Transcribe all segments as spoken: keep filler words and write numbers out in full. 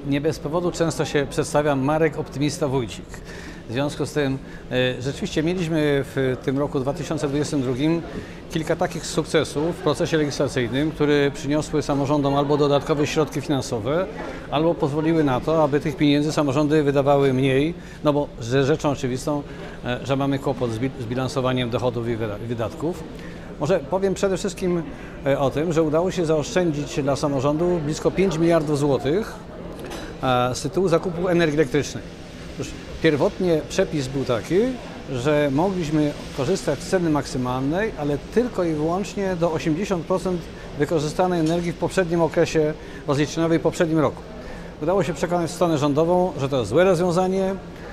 Nie bez powodu często się przedstawiam Marek Optymista Wójcik. W związku z tym e, rzeczywiście mieliśmy w tym roku dwa tysiące dwudziestym drugim kilka takich sukcesów w procesie legislacyjnym, które przyniosły samorządom albo dodatkowe środki finansowe, albo pozwoliły na to, aby tych pieniędzy samorządy wydawały mniej, no bo ze rzeczą oczywistą, e, że mamy kłopot z, bi z bilansowaniem dochodów i wydatków. Może powiem przede wszystkim o tym, że udało się zaoszczędzić dla samorządu blisko pięć miliardów złotych z tytułu zakupu energii elektrycznej. Już pierwotnie przepis był taki, że mogliśmy korzystać z ceny maksymalnej, ale tylko i wyłącznie do osiemdziesięciu procent wykorzystanej energii w poprzednim okresie rozliczeniowej w poprzednim roku. Udało się przekonać stronę rządową, że to jest złe rozwiązanie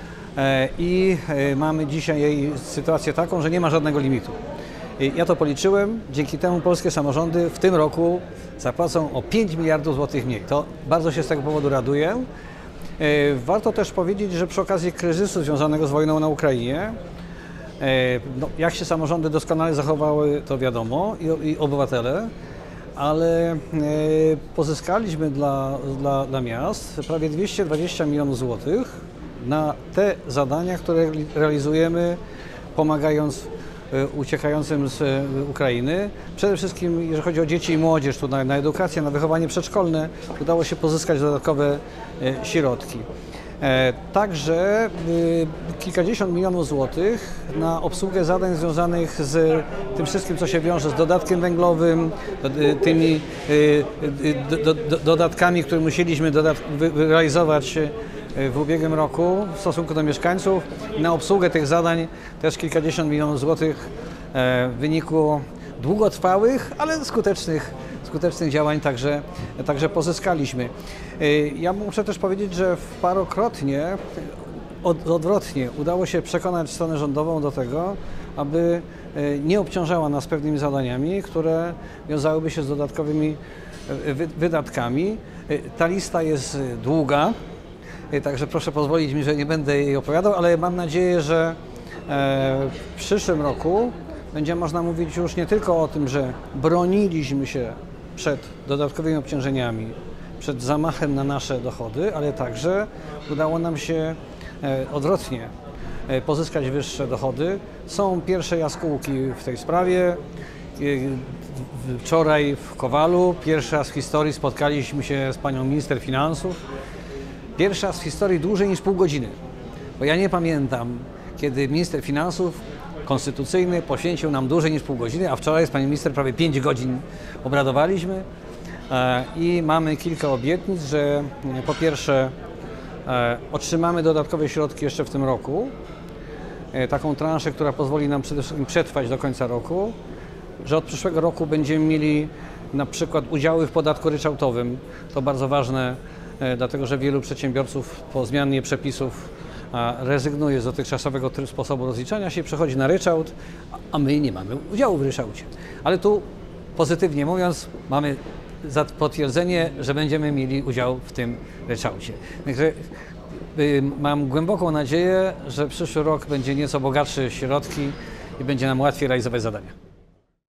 i mamy dzisiaj sytuację taką, że nie ma żadnego limitu. Ja to policzyłem, dzięki temu polskie samorządy w tym roku zapłacą o pięć miliardów złotych mniej. To bardzo się z tego powodu raduję. Warto też powiedzieć, że przy okazji kryzysu związanego z wojną na Ukrainie, no, jak się samorządy doskonale zachowały, to wiadomo, i, i obywatele, ale pozyskaliśmy dla, dla, dla miast prawie dwieście dwadzieścia milionów złotych na te zadania, które realizujemy, pomagając uciekającym z Ukrainy. Przede wszystkim, jeżeli chodzi o dzieci i młodzież, tu na, na edukację, na wychowanie przedszkolne, udało się pozyskać dodatkowe e, środki. E, także e, kilkadziesiąt milionów złotych na obsługę zadań związanych z tym wszystkim, co się wiąże z dodatkiem węglowym, e, tymi e, do, do, dodatkami, które musieliśmy dodat realizować w ubiegłym roku w stosunku do mieszkańców. Na obsługę tych zadań też kilkadziesiąt milionów złotych w wyniku długotrwałych, ale skutecznych, skutecznych działań także, także pozyskaliśmy. Ja muszę też powiedzieć, że parokrotnie od, odwrotnie udało się przekonać stronę rządową do tego, aby nie obciążała nas pewnymi zadaniami, które wiązałyby się z dodatkowymi wydatkami. Ta lista jest długa. Także proszę pozwolić mi, że nie będę jej opowiadał, ale mam nadzieję, że w przyszłym roku będzie można mówić już nie tylko o tym, że broniliśmy się przed dodatkowymi obciążeniami, przed zamachem na nasze dochody, ale także udało nam się odwrotnie pozyskać wyższe dochody. Są pierwsze jaskółki w tej sprawie. Wczoraj w Kowalu pierwszy raz w historii spotkaliśmy się z panią minister finansów. Pierwszy raz w historii dłużej niż pół godziny, bo ja nie pamiętam, kiedy minister finansów konstytucyjny poświęcił nam dłużej niż pół godziny, a wczoraj z panią minister prawie pięć godzin obradowaliśmy i mamy kilka obietnic, że po pierwsze otrzymamy dodatkowe środki jeszcze w tym roku, taką transzę, która pozwoli nam przede wszystkim przetrwać do końca roku, że od przyszłego roku będziemy mieli na przykład udziały w podatku ryczałtowym, to bardzo ważne, dlatego że wielu przedsiębiorców po zmianie przepisów rezygnuje z dotychczasowego sposobu rozliczania się, przechodzi na ryczałt, a my nie mamy udziału w ryczałcie. Ale tu pozytywnie mówiąc, mamy potwierdzenie, że będziemy mieli udział w tym ryczałcie. Także mam głęboką nadzieję, że przyszły rok będzie nieco bogatszy w środki i będzie nam łatwiej realizować zadania.